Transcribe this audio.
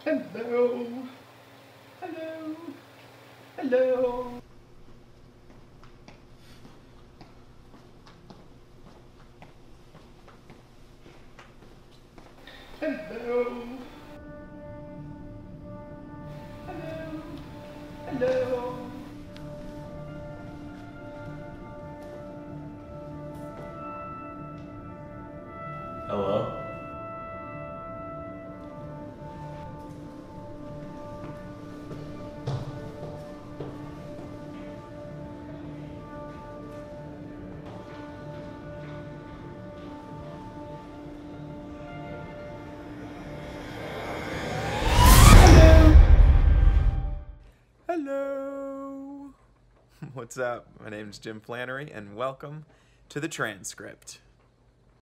Hello. Hello. Hello. Hello. Hello. Hello. Hello? Hello! What's up? My name's Jim Flannery, and welcome to The Transcript.